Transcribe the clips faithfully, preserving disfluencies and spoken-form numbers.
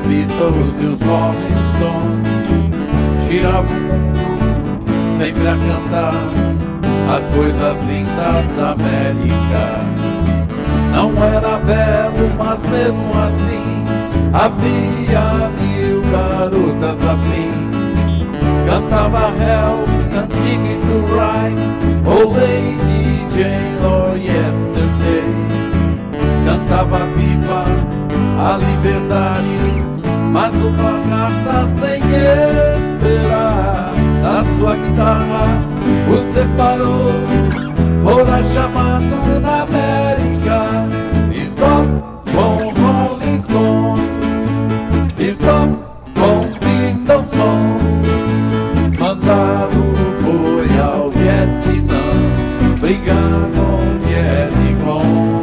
Beatles e os Rolling Stones giravam o mundo sempre a cantar as coisas lindas da América. Não era belo, mas mesmo assim havia mil garotas afim. Cantava Help, Cantique to Ride, Oh Lady Jane or Yesterday. Cantava Viva a liberdade, mas uma carta sem esperar da sua guitarra o separou. Fora chamado na América. Stop com Rolling Stones, stop com Beatles Songs. Mandado foi ao Vietnã brigar com Vietcong.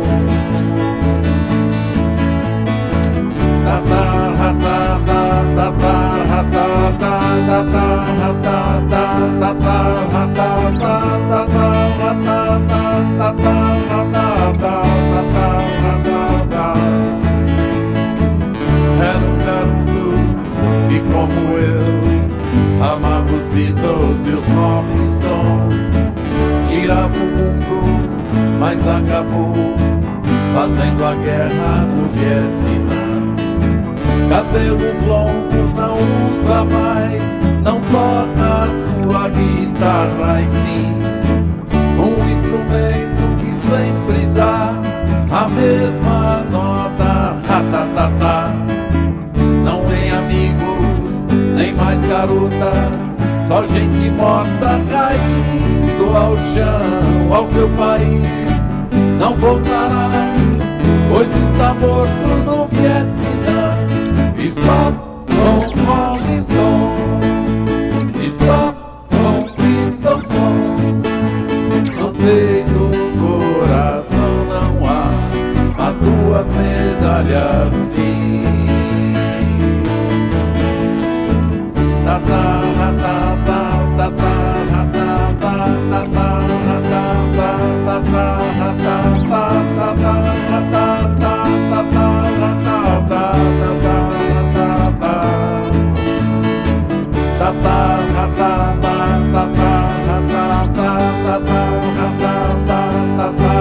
Era um garoto que, como eu, amava os Beatles e os Rolling Stones. Girava o mundo, mas acabou fazendo a guerra no Vietnã. Cabelos longos não usa mais, não toca a sua guitarra, e sim um instrumento que sempre dá a mesma nota, ratatatá. Não tem amigos, nem mais garotas, só gente morta caindo ao chão. Ao seu país não voltará, pois está morto no Vietnã. Stop com Rolling Stones, stop com Beatles Songs. No peito do coração não há as duas medalhas, sim. Ta ta ta ta ta ta ta ta ta ta ta ta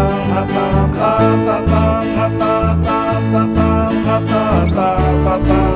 ta ta ta ta.